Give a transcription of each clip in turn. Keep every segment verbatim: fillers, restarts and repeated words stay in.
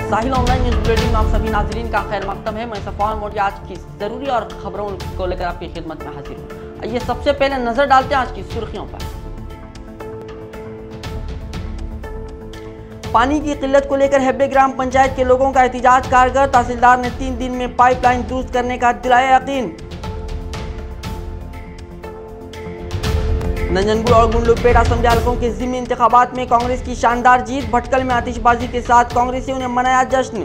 साहिल online news bulletin में आप सभी नाजरीन का खैर मकदम है। मैं सफान मोदी आज की जरूरी और खबरों को लेकर आपकी खिदमत में हाजिर हूँ। आइए सबसे पहले नजर डालते हैं आज की सुर्खियों पर। पानी की किल्लत को लेकर हेब्ले ग्राम पंचायत के लोगों का एहतिजाज कारगर, तहसीलदार ने तीन दिन में पाइपलाइन दुरुस्त करने का दिलाया यकीन। नंजनगुड़ और गुंडलूपेट असेंबली हलकों के जिमनी इंतखाबात में कांग्रेस की शानदार जीत, भटकल में आतिशबाजी के साथ कांग्रेसियों ने मनाया जश्न।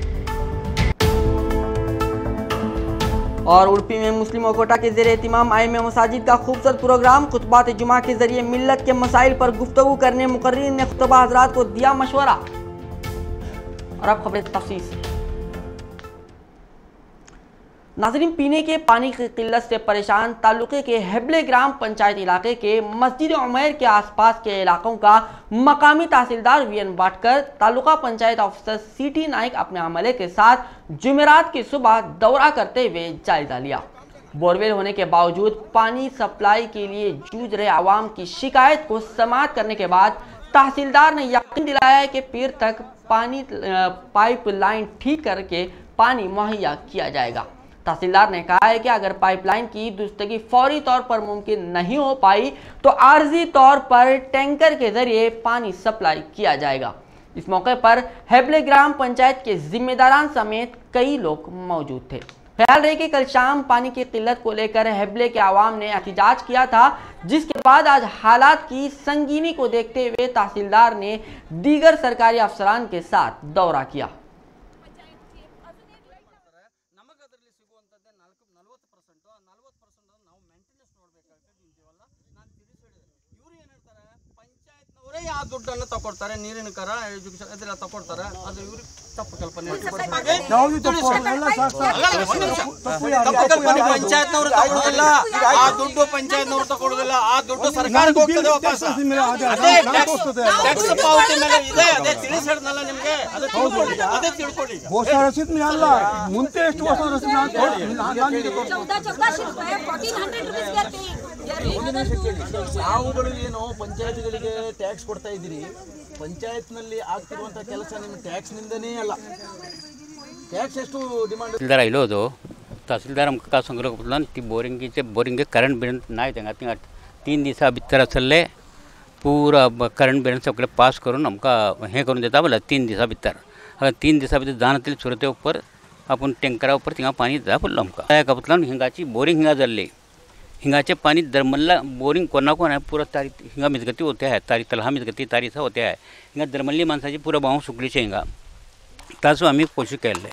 और उड़पी में मुस्लिम कोटा के जेर एहतिमाम आइम्मा मसाजिद का खूबसूरत प्रोग्राम, खुतबात जुमा के जरिए मिल्लत के मसाइल पर गुफ्तगू करने मुकर्रिर ने खुतबा हजरात को दिया मशवरा। और अब खबरें तफसील से। नाज़रीन, पीने के पानी की किल्लत से परेशान तालुके के हेब्ले ग्राम पंचायत इलाके के मस्जिद उमैर के आसपास के इलाकों का मकामी tehsildar V N Batkar, taluka panchayat officer C T Naik अपने अमले के साथ जुमेरात की सुबह दौरा करते हुए जायजा लिया। बोरवेल होने के बावजूद पानी सप्लाई के लिए जूझ रहे आवाम की शिकायत को समाअत करने के बाद तहसीलदार ने यकीन दिलाया है कि पीर तक पानी पाइप लाइन ठीक करके पानी मुहैया किया जाएगा। तहसीलदार ने कहा है कि अगर पाइपलाइन की दुरुस्तगी फौरी तौर पर मुमकिन नहीं हो पाई तो आर्जी तौर पर टैंकर के जरिए पानी सप्लाई किया जाएगा। इस मौके पर हेब्ले ग्राम पंचायत के जिम्मेदारान समेत कई लोग मौजूद थे। ख्याल रहे कि कल शाम पानी की किल्लत को लेकर हेब्ले के आवाम ने एहतिजाज किया था, जिसके बाद आज हालात की संगीनी को देखते हुए तहसीलदार ने दीगर सरकारी अफसरान के साथ दौरा किया। ಆ ದುಡ್ಡನ್ನು ತಗೊಳ್ತಾರೆ, ನೀರಿನ ಕರ ಎಜುಕೇಶನ್ ಇದೆಲ್ಲ ತಗೊಳ್ತಾರೆ, ಅದು ಇವ್ರಿಗೆ ತಪ್ಪು ಕಲ್ಪನೆ ಪಂಚಾಯತ್ನವರು ತಗೊಳ್ಳೋದಿಲ್ಲ, ಆ ದುಡ್ಡು ಪಂಚಾಯತ್ನವರು ತಗೊಳ್ಳೋದಿಲ್ಲ, ಆ ದುಡ್ಡು ಸರ್ಕಾರಕ್ಕೆ ಹೋಗ್ತದೆ ವಾಪಸ್। ಅದೇ ಟ್ಯಾಕ್ಸ್ ಪಾವತಿ ಮೇಲೆ ಇದೆ, ಅದೇ ತಿಳಿಸಿದ್ನಲ್ಲ ನಿಮ್ಗೆ, ಅದೇ ತಿಳ್ಕೊಳ್ಳಿ, ಅದೇ ತಿಳ್ಕೊಳ್ಳಿ। ಹೊಸ ರಸೀದ್ ಮಿಳಲ್ಲ, ಮುಂಚೆ ಎಷ್ಟು ಹೊಸ ರಸೀದ್ ನಾವುಗಳು ಏನು ಪಂಚಾಯತ್ಗಳಿಗೆ ಟ್ಯಾಕ್ಸ್ ಕೊಡ್ತಾ ಇದ್ದೀರಿ, ಪಂಚಾಯತ್ ನಲ್ಲಿ ಆಗ್ತಿರುವಂತಹ ಕೆಲಸ ನಿಮ್ಮ ಟ್ಯಾಕ್ಸ್ ನಿಂದನೇ ಅಲ್ಲ। ಟ್ಯಾಕ್ಸ್ ಎಷ್ಟು ಡಿಮಾಂಡ್ तहसीलदार आयलो होतो। तहसीलदार आमकां काय सांगलो ती बोरिंगीचे बोरिंगे करंट बिरंट नाय तेंगा थिंगा तीन दिसा भितर आसले पुरा करंट बिरंट सगळे पास करून आमकां हे करून देता बोला तीन दिसा भितर। तीन दिसा भितर जाणतील सुरते उपर आपूण टँकरा उपर थिंगा पाणी दिता पडलो आमकां। त्या कापतल्यान हिंगाची बोरिंग हिंगा जाल्ली, हिंगाचे पानी दरमल्ला बोरिंग कोणा कोण आहे पूरा तारी हिंगा मिजगती होते आहे, तारी तलहा मिजगती तारीसा होते आहे। हिंगा दरमल्ली माणसाची पुरा भाव सुकलीचे हिंगा तासो आम्ही कोशिश केले।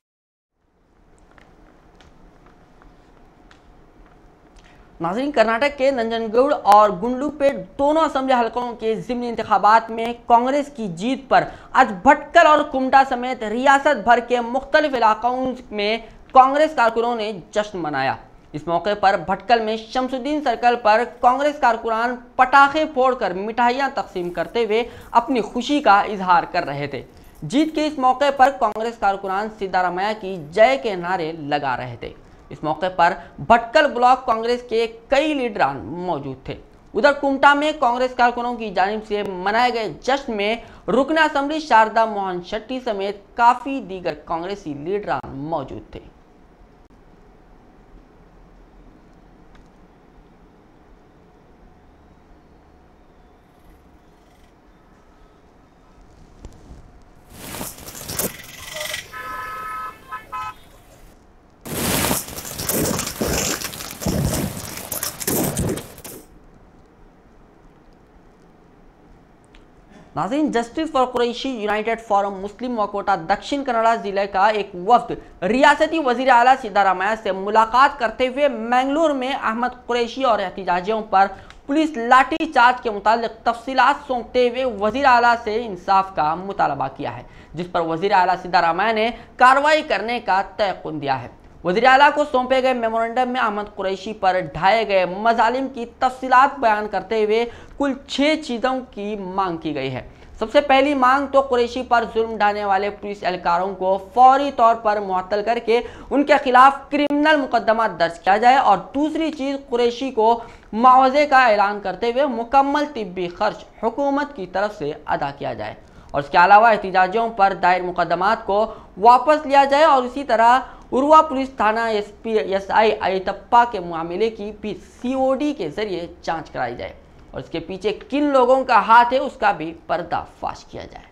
नाज़रीन, कर्नाटक के नंजनगुड़ और गुंडलूपेट दोनों असेंबली हलकों के जिमनी इंतखाबात में कांग्रेस की जीत पर आज भटकल और कुमटा समेत रियासत भर के मुख्तलिफ इलाकों में कांग्रेस कारकुनों ने जश्न मनाया। इस मौके पर भटकल में शमसुद्दीन सर्कल पर कांग्रेस कारकुनान पटाखे फोड़कर मिठाइयां तकसीम करते हुए अपनी खुशी का इजहार कर रहे थे। जीत के इस मौके पर कांग्रेस कारकुनान सिद्धारामैया की जय के नारे लगा रहे थे। इस मौके पर भटकल ब्लॉक कांग्रेस के कई लीडरान मौजूद थे। उधर कुमटा में कांग्रेस कारकुनों की जानिब से मनाए गए जश्न में रुकन असेंबली शारदा मोहन शेट्टी समेत काफी दीगर कांग्रेसी लीडरान मौजूद थे। नाज़रीन, justice for Qureshi united forum मुस्लिम वकोटा दक्षिण कन्नड़ा जिले का एक वफ्द रियासती वजीर आला सिद्धारामैया से मुलाकात करते हुए मैंगलोर में अहमद कुरैशी और एहतिजाजियों पर पुलिस लाठी चार्ज के मुतालिक तफसीलात सौंपते हुए वजीर आला से इंसाफ का मुतालबा किया है, जिस पर वजीर आला सिद्धारामैया ने कार्रवाई करने का तयक़ुन दिया है। वज़ीर आला को सौंपे गए मेमोरेंडम में अहमद कुरैशी पर ढाए गए मजालिम की तफसीलात बयान करते हुए कुल छः चीज़ों की मांग की गई है। सबसे पहली मांग तो कुरैशी पर जुल्म ढाने वाले पुलिस एहलकारों को फौरी तौर पर मुअत्तल करके उनके खिलाफ क्रिमिनल मुकदमा दर्ज किया जाए, और दूसरी चीज़ कुरैशी को मुआवजे का ऐलान करते हुए मुकम्मल तिब्बी खर्च हुकूमत की तरफ से अदा किया जाए। और इसके अलावा एहतिजाजियों पर दायर मुकदमात को वापस लिया जाए और इसी तरह उरुवा पुलिस थाना S P S I Ayatappa के मामले की भी सी ओ डी के जरिए जांच कराई जाए और इसके पीछे किन लोगों का हाथ है उसका भी पर्दाफाश किया जाए।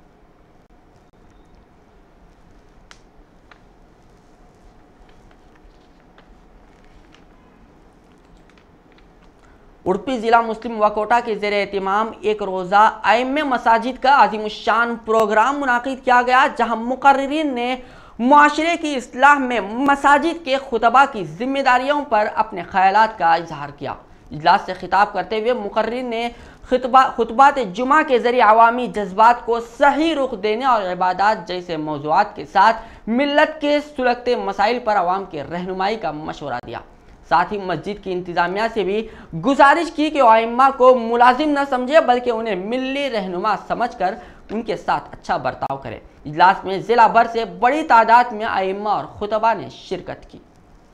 उडुपी जिला मुस्लिम वकोटा के ज़ेरे एहतिमाम एक रोज़ा आइम्मे मसाजिद का अज़ीमुश्शान प्रोग्राम मुनाकिद किया गया, जहां मुकर्रिरीन ने मुआशरे की इस्लाह में मसाजिद के खुतबा की जिम्मेदारियों पर अपने ख़यालात का इजहार किया। इजलास से खिताब करते हुए मुकर्रिरीन ने खुतबा खुतबात जुमा के ज़रिए अवामी जज्बात को सही रुख देने और इबादत जैसे मौज़ूआत के साथ मिल्लत के सुलगते मसाइल पर अवाम के रहनुमाई का मशवरा दिया। साथ ही मस्जिद की इंतजामिया से भी गुजारिश की कि आइम्मा को मुलाजिम न समझे बल्कि उन्हें मिल्ली रहनुमा समझकर उनके साथ अच्छा बर्ताव करें। इजलास में जिला भर से बड़ी तादाद में आइम्मा और खुतबा ने शिरकत की।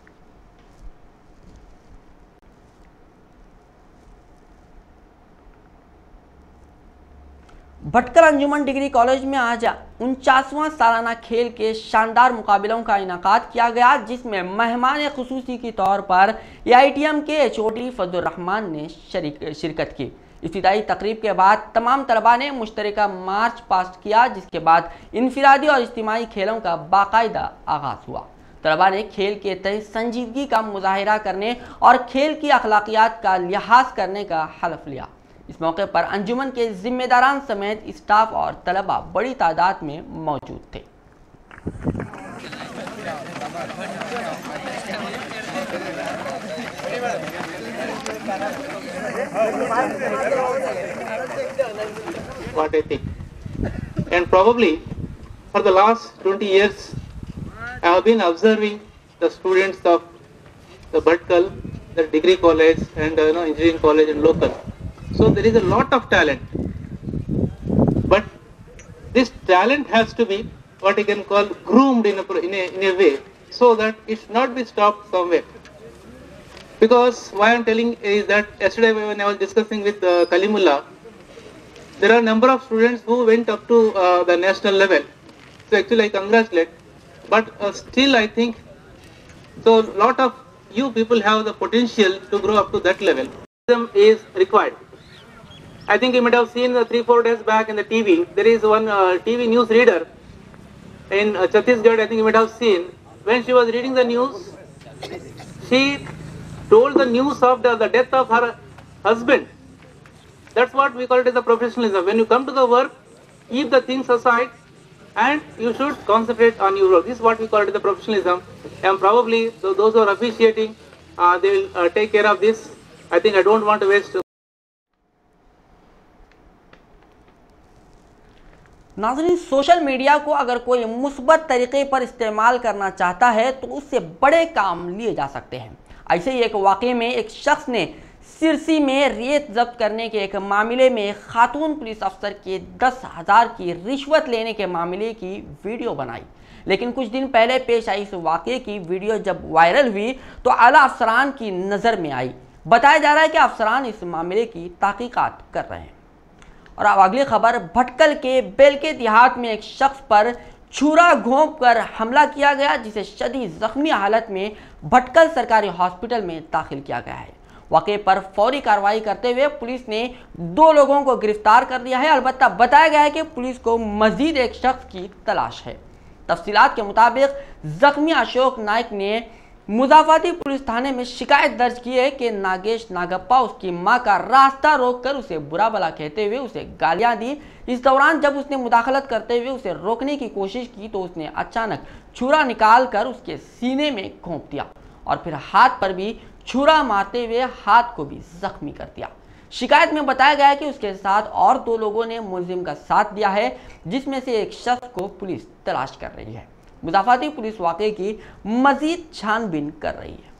भटकल अंजुमन डिग्री कॉलेज में आज उनचासवां सालाना खेल के शानदार मुकाबलों का इनाकाद किया गया, जिसमें मेहमान खुसूसी के तौर पर ए आई टी एम के H O D Fazlur Rahman ने शिरकत की। इब्तिदाई तकरीब के बाद तमाम तलबा ने मुश्तरका मार्च पास किया, जिसके बाद इनफिरादी और इज्तिमाई खेलों का बाकायदा आगाज हुआ। तलबा ने खेल के तहत संजीदगी का मुजाहिरा करने और खेल की अखलाकियात का लिहाज करने का हलफ लिया। इस मौके पर अंजुमन के जिम्मेदारान समेत स्टाफ और तलबा बड़ी तादाद में मौजूद थे। What I think, and probably for the last twenty years, I have been observing the students of the Bhatkal, the degree college, and uh, you know, engineering college and local. So there is a lot of talent, but this talent has to be what I can call groomed in a, in a, in a way so that it should not be stopped somewhere. Because why I am telling is that yesterday when I was discussing with uh, Kalimullah, there are a number of students who went up to uh, the national level. So actually I congratulate, but uh, still I think, so a lot of you people have the potential to grow up to that level. Is required. I think you might have seen uh, three, four days back in the T V, there is one uh, T V news reader in uh, Chhattisgarh, I think you might have seen, when she was reading the news, she told the news of the, the death of her husband. That's what we call it as a professionalism. When you come to the work, keep the things aside and you should concentrate on your work. This is what we call it as the professionalism, and probably th those who are appreciating, uh, they will uh, take care of this. I think I don't want to waste. नाज़रीन, social media को अगर कोई मुस्बत तरीके पर इस्तेमाल करना चाहता है तो उससे बड़े काम लिए जा सकते हैं। ऐसे ही एक वाक़े में एक शख्स ने सिरसी में रेत जब्त करने के एक मामले में एक खातून पुलिस अफसर के दस हज़ार की रिश्वत लेने के मामले की वीडियो बनाई, लेकिन कुछ दिन पहले पेश आई इस वाक़े की वीडियो जब वायरल हुई तो आला अफसरान की नज़र में आई। बताया जा रहा है कि अफसरान इस मामले की तहकीकात कर रहे हैं। और अब अगली खबर, भटकल के बेलके देहात में एक शख्स पर छुरा घोंप कर हमला किया गया, जिसे शदीद जख्मी हालत में भटकल सरकारी हॉस्पिटल में दाखिल किया गया है। वाक़े पर फौरी कार्रवाई करते हुए पुलिस ने दो लोगों को गिरफ्तार कर लिया है। अलबत्ता बताया गया है कि पुलिस को मजीद एक शख्स की तलाश है। तफसीलात के मुताबिक जख्मी अशोक नाइक ने मुजाफाती पुलिस थाने में शिकायत दर्ज की है कि नागेश नागप्पा उसकी मां का रास्ता रोककर उसे बुरा भला कहते हुए उसे गालियां दी। इस दौरान जब उसने मुदाखलत करते हुए उसे रोकने की कोशिश की तो उसने अचानक छुरा निकाल कर उसके सीने में घोंप दिया और फिर हाथ पर भी छुरा मारते हुए हाथ को भी जख्मी कर दिया। शिकायत में बताया गया है कि उसके साथ और दो लोगों ने मुलजिम का साथ दिया है, जिसमें से एक शख्स को पुलिस तलाश कर रही है। मुजाफाती पुलिस वाक़े की मजीद छानबीन कर रही है।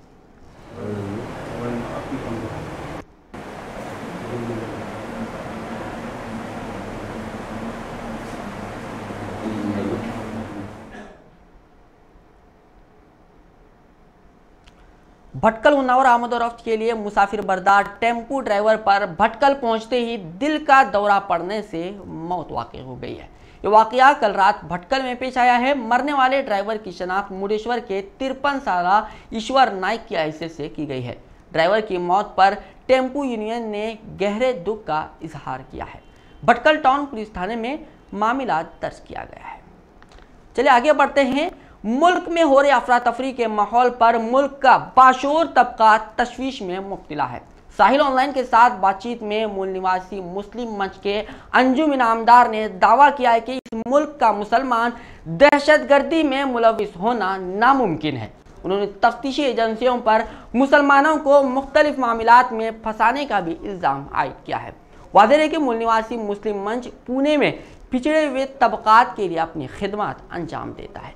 भटकल उन्नावर आमद और रफ्त के लिए मुसाफिर बरदार टेम्पू ड्राइवर पर भटकल पहुंचते ही दिल का दौरा पड़ने से मौत वाक़ई हो गई है। ये वाक़या कल रात भटकल में पेश आया है। मरने वाले ड्राइवर की शनाख्त मुडेश्वर के तिरपन साला ईश्वर नाइक के हैसियत से की गई है। ड्राइवर की मौत पर टेम्पू यूनियन ने गहरे दुख का इजहार किया है। भटकल टाउन पुलिस थाने में मामला दर्ज किया गया है। चलिए आगे बढ़ते हैं। मुल्क में हो रहे अफरा तफरी के माहौल पर मुल्क का बाशूर तबका तशवीश में मुब्तला है। साहिल ऑनलाइन के साथ बातचीत में मूल निवासी मुस्लिम मंच के अंजुम इनामदार ने दावा किया है कि इस मुल्क का मुसलमान दहशतगर्दी में मुलविस होना नामुमकिन है। उन्होंने तफ्तीशी एजेंसियों पर मुसलमानों को मुख्तलिफ मामलात में फंसाने का भी इल्ज़ाम आयद किया है। वाज़ेह है कि मूल निवासी मुस्लिम मंच पुणे में पिछड़े हुए तबकात के लिए अपनी खिदमत अंजाम देता है।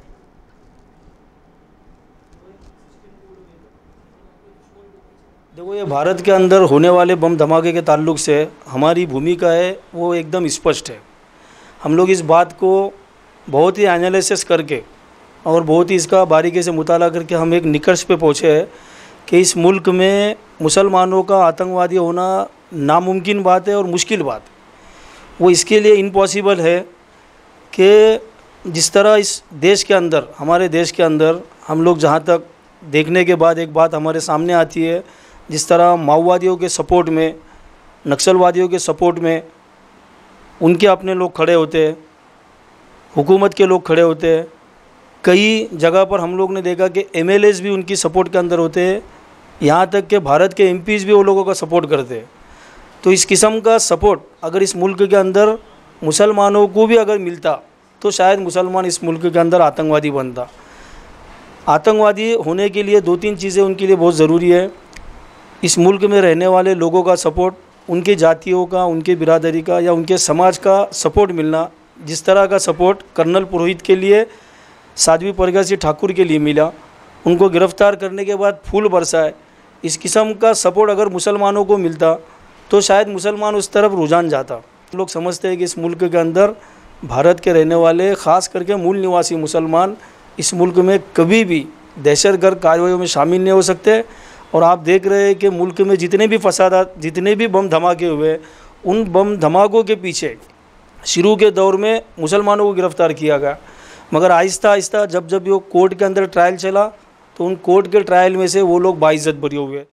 देखो, ये भारत के अंदर होने वाले बम धमाके के ताल्लुक से हमारी भूमिका है वो एकदम स्पष्ट है। हम लोग इस बात को बहुत ही एनालिसिस करके और बहुत ही इसका बारीकी से मुताला करके हम एक निष्कर्ष पे पहुँचे हैं कि इस मुल्क में मुसलमानों का आतंकवादी होना नामुमकिन बात है और मुश्किल बात है। वो इसके लिए इम्पॉसिबल है कि जिस तरह इस देश के अंदर, हमारे देश के अंदर हम लोग जहाँ तक देखने के बाद एक बात हमारे सामने आती है, जिस तरह माओवादियों के सपोर्ट में, नक्सलवादियों के सपोर्ट में उनके अपने लोग खड़े होते हैं, हुकूमत के लोग खड़े होते हैं। कई जगह पर हम लोग ने देखा कि एमएलएस भी उनकी सपोर्ट के अंदर होते हैं, यहाँ तक कि भारत के एमपीज भी वो लोगों का सपोर्ट करते हैं। तो इस किस्म का सपोर्ट अगर इस मुल्क के अंदर मुसलमानों को भी अगर मिलता तो शायद मुसलमान इस मुल्क के अंदर आतंकवादी बनता। आतंकवादी होने के लिए दो तीन चीज़ें उनके लिए बहुत ज़रूरी है। इस मुल्क में रहने वाले लोगों का सपोर्ट, उनके जातियों का, उनके बिरादरी का या उनके समाज का सपोर्ट मिलना। जिस तरह का सपोर्ट कर्नल पुरोहित के लिए, साध्वी प्रज्ञा सिंह ठाकुर के लिए मिला, उनको गिरफ़्तार करने के बाद फूल बरसाए, इस किस्म का सपोर्ट अगर मुसलमानों को मिलता तो शायद मुसलमान उस तरफ रुझान जाता। लोग समझते हैं कि इस मुल्क के अंदर भारत के रहने वाले, ख़ास करके मूल निवासी मुसलमान इस मुल्क में कभी भी दहशतगर्द कार्रवाइयों में शामिल नहीं हो सकते। और आप देख रहे हैं कि मुल्क में जितने भी फसादात, जितने भी बम धमाके हुए, उन बम धमाकों के पीछे शुरू के दौर में मुसलमानों को गिरफ़्तार किया गया, मगर आहिस्ता आहिस्ता जब जब वो कोर्ट के अंदर ट्रायल चला तो उन कोर्ट के ट्रायल में से वो लोग बाइज्जत बरी हुए।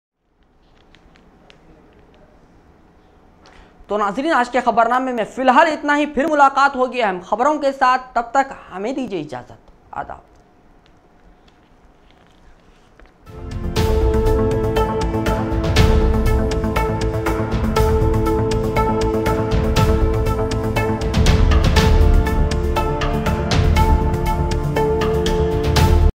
तो नाज़रीन, आज के खबरनामे में फ़िलहाल इतना ही। फिर मुलाकात होगी अहम खबरों के साथ। तब तक हमें दीजिए इजाज़त। आदाब।